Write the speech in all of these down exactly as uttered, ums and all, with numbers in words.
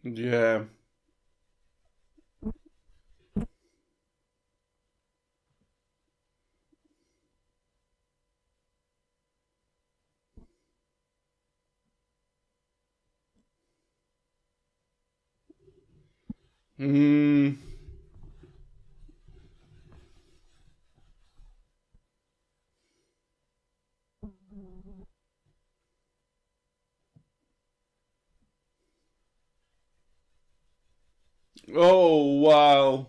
Yeah. Hmm. Oh, wow.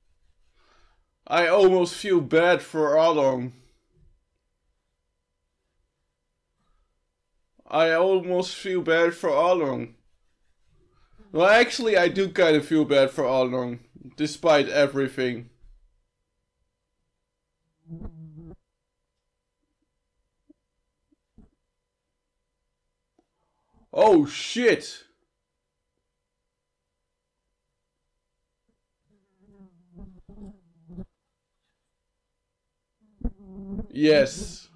I almost feel bad for Along. I almost feel bad for Along. Well, actually, I do kind of feel bad for Along, despite everything. Oh, shit. Yes.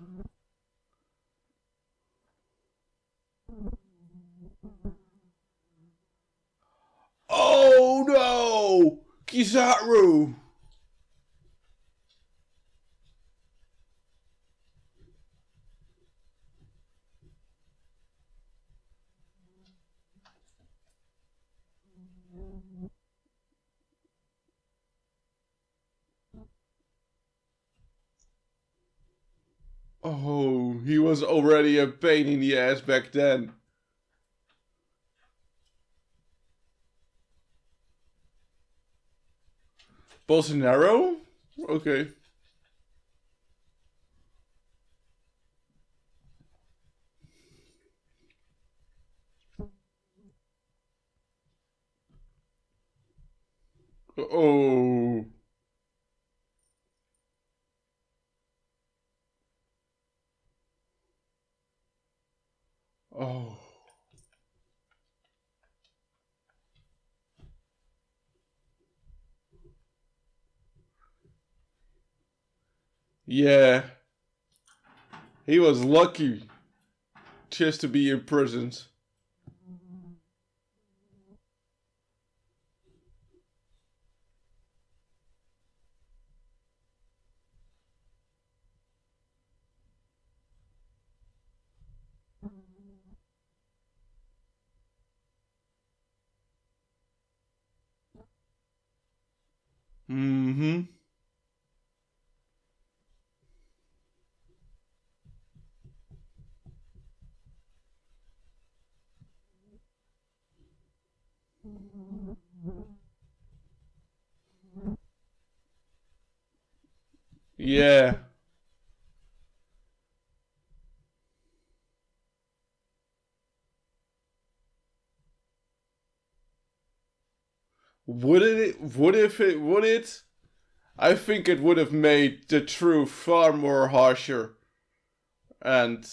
Oh, no! Kizaru! Oh, he was already a pain in the ass back then. Bolsonaro? Okay. Oh. Oh. Yeah. He was lucky just to be imprisoned. Mm-hmm. Yeah. Would it? Would if it? Would it? I think it would have made the truth far more harsher, and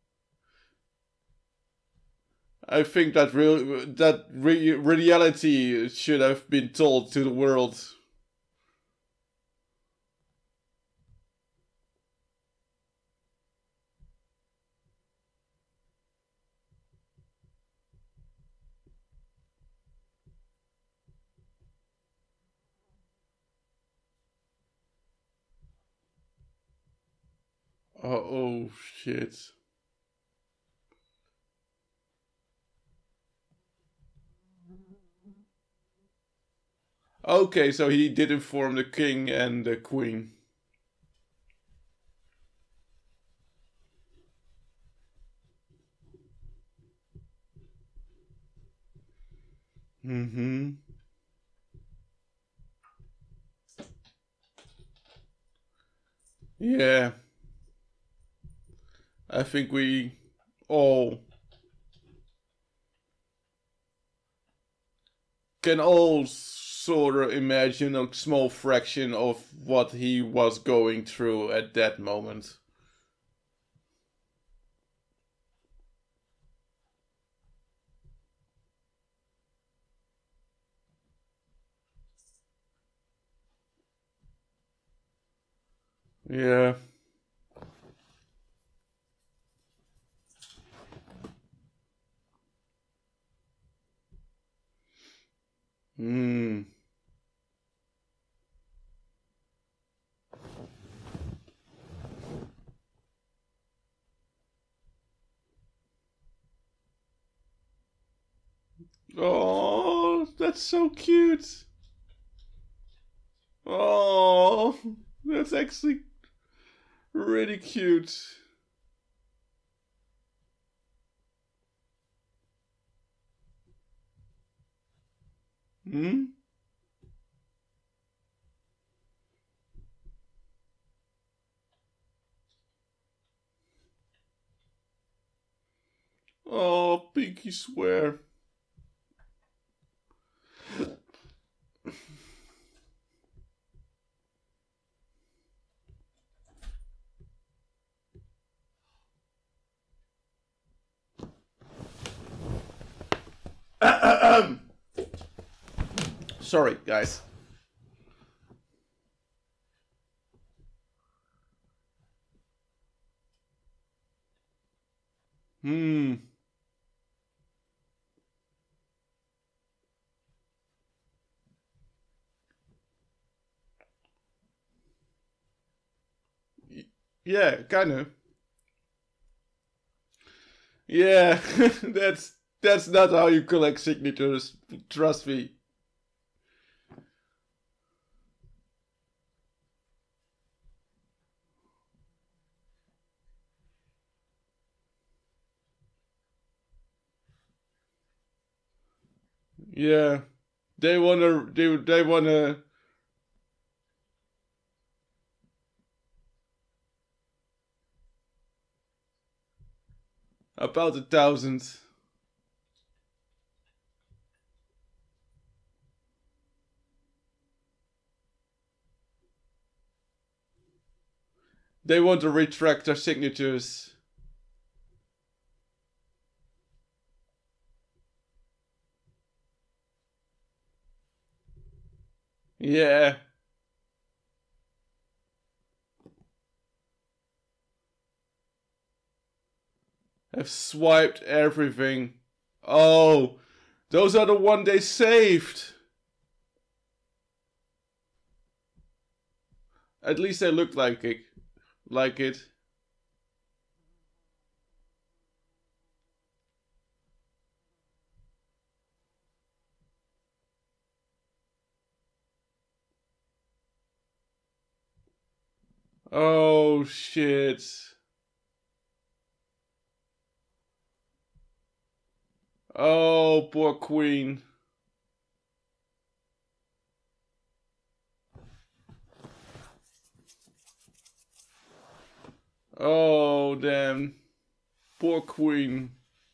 I think that real that re- reality should have been told to the world. Oh, oh shit. Okay, so he did inform the king and the queen. Mm-hmm. Yeah. I think we all can all sort of imagine a small fraction of what he was going through at that moment. Yeah. Hmm. Oh, that's so cute. Oh, that's actually really cute. Hmm? Oh, pinky swear. Sorry, guys. Hmm. Yeah, kind of. Yeah, that's that's not how you collect signatures. Trust me. Yeah, they wanna. They they wanna. About a thousand. They want to retract their signatures. Yeah. Have swiped everything. Oh, those are the one they saved. At least they look like it. Like it. Oh shit. Oh, poor queen. Oh, damn. Poor queen.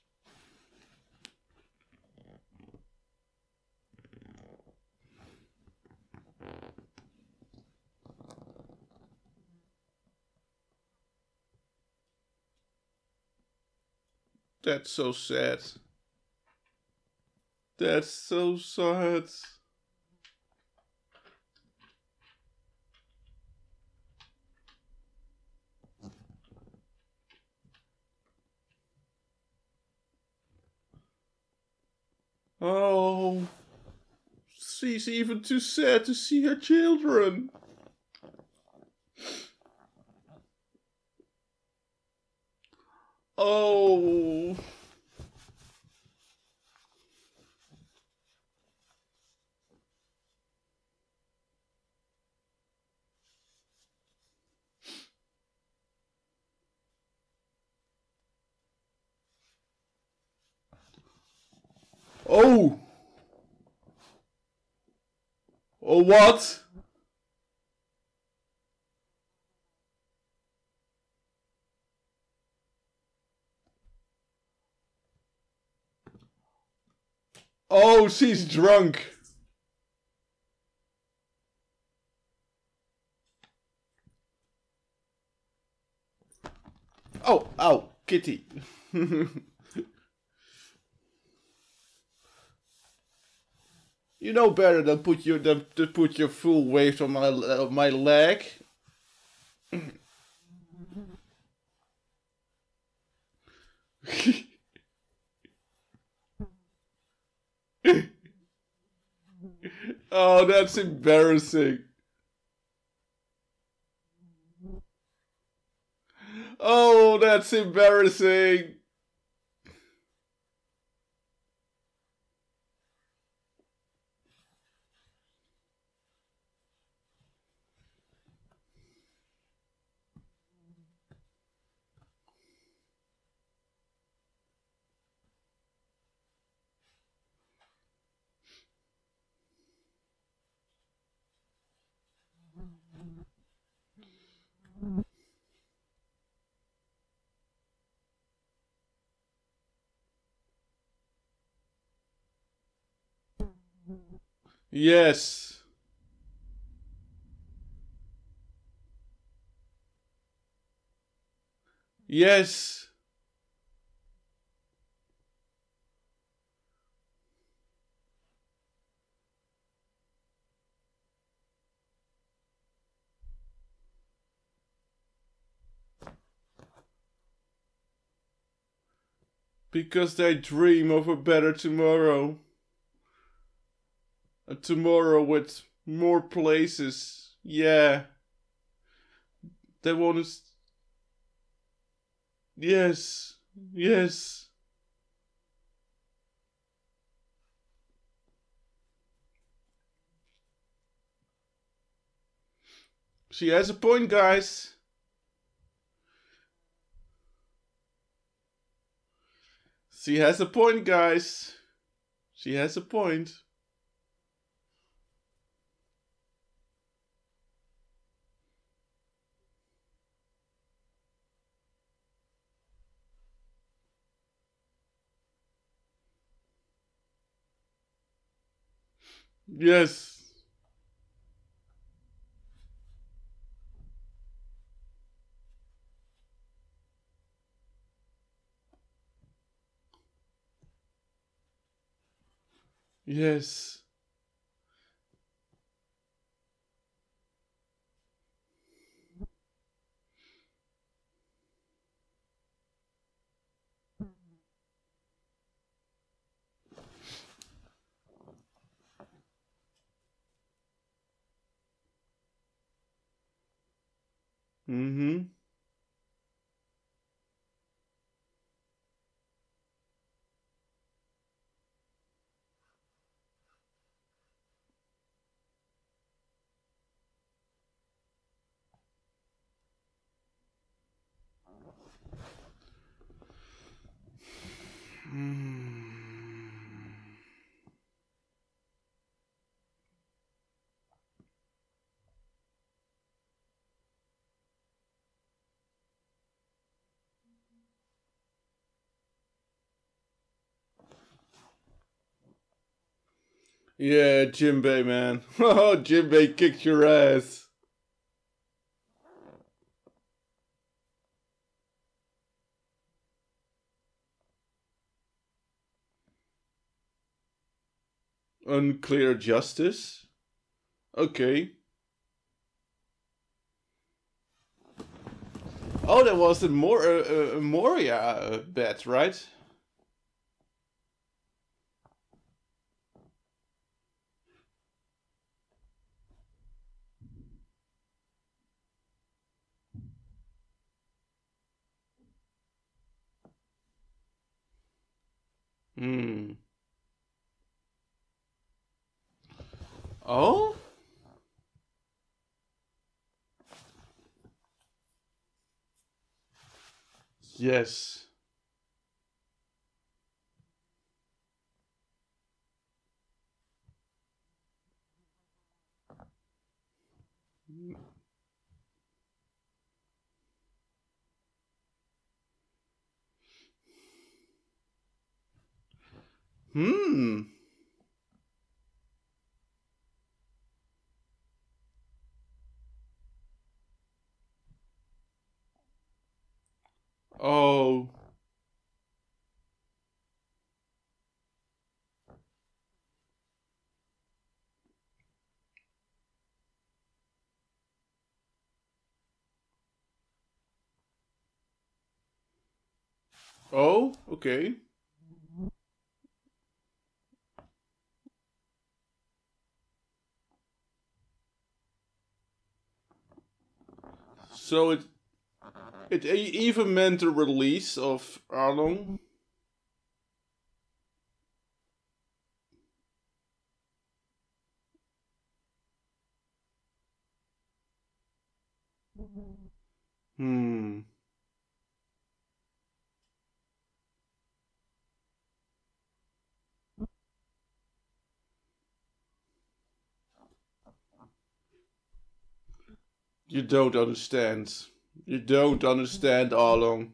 That's so sad. That's so sad. Oh. She's even too sad to see her children. Oh. Oh. Oh, what? Oh, she's drunk. Oh, ow, kitty. You know better than put your than to put your full weight on my uh, my leg. Oh, that's embarrassing. Oh, that's embarrassing. Yes. Yes. Because they dream of a better tomorrow. A tomorrow with more places. Yeah. They want to... Yes. Yes. She has a point, guys. She has a point, guys. She has a point. Yes. Yes. Mm-hmm. Yeah, Jimbei, man. Oh, Jimbei kicked your ass. Unclear justice? Okay. Oh, that was a, Mor uh, uh, Moria uh, bet, right? Hmm. Oh? Yes. Hmm. Oh. Oh, okay. So it it e- even meant the release of Arlong. Hmm. You don't understand. You don't understand, Arlong.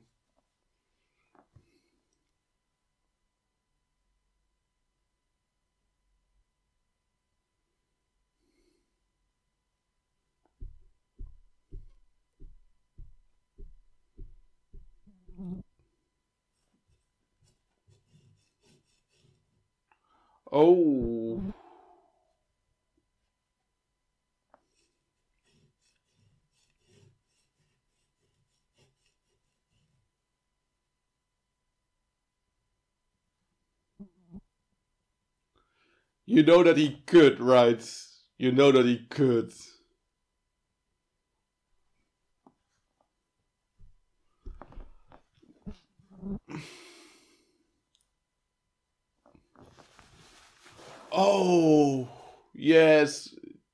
Oh. You know that he could, right? You know that he could. Oh, yes.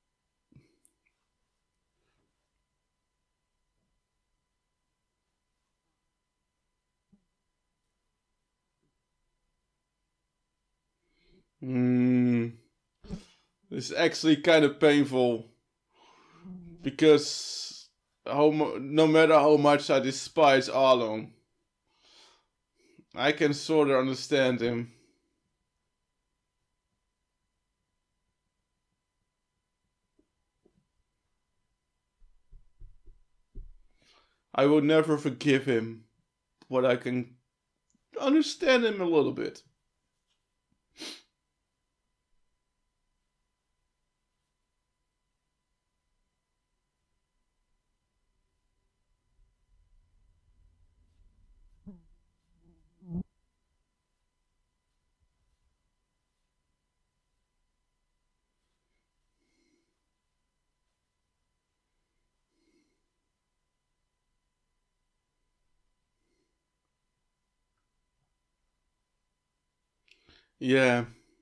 Hmm. It's actually kind of painful. Because how, no matter how much I despise Arlong, I can sort of understand him. I will never forgive him, but I can understand him a little bit. Yeah.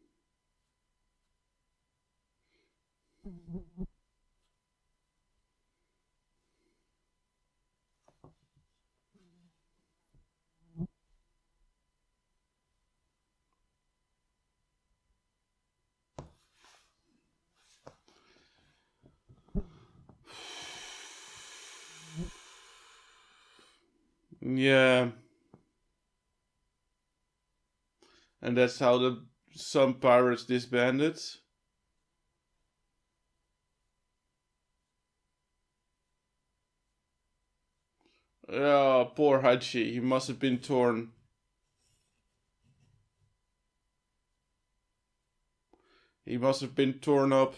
Yeah. And that's how the some pirates disbanded. Oh, poor Hachi. He must have been torn. He must have been torn up.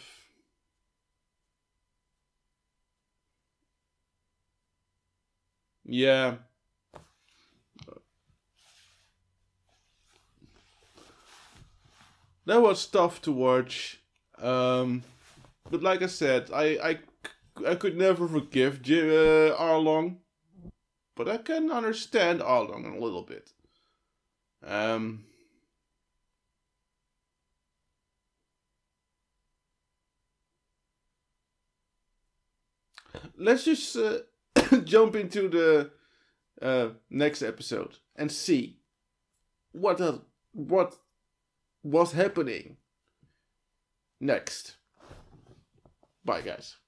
Yeah. That was tough to watch. Um, but like I said, I, I, I could never forgive J- uh, Arlong. But I can understand Arlong a little bit. Um, let's just uh, jump into the uh, next episode and see what uh, what was happening next. Bye, guys.